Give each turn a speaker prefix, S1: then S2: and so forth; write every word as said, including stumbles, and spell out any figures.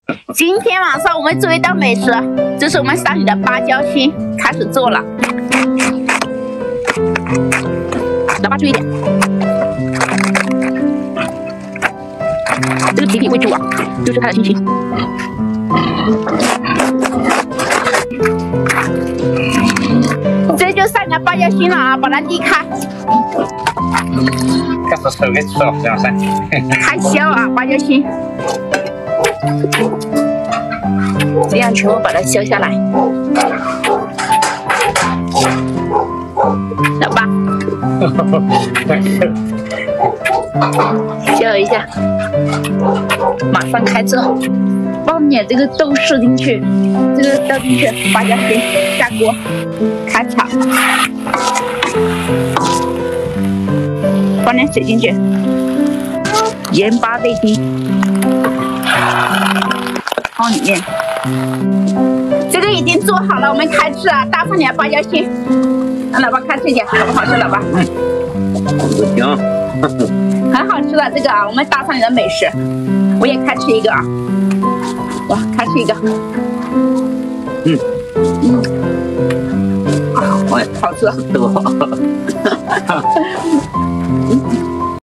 S1: 今天晚上我们做一道美食，这是我们山里的芭蕉心，开始做了。老爸注意点，这个皮皮会煮啊，就是它的心心。这就山里的芭蕉心了啊，把它沥开。
S2: 这是手给吃了，这样噻。
S1: 开销啊，芭蕉心。这样全部把它削下来。老爸，削一下，马上开做。放点这个豆豉进去，这个倒进去，芭蕉心下锅开炒，放点水进去，盐巴味精。放里面，这个已经做好了，我们开吃啊！搭上点芭蕉心，让老爸开吃一点，好不好吃？老爸，
S2: 嗯，行，
S1: 很好吃的这个啊，我们搭上你的美食，我也开吃一个啊！哇，开吃一个，
S2: 嗯
S1: 嗯，啊，我好吃，
S2: 多。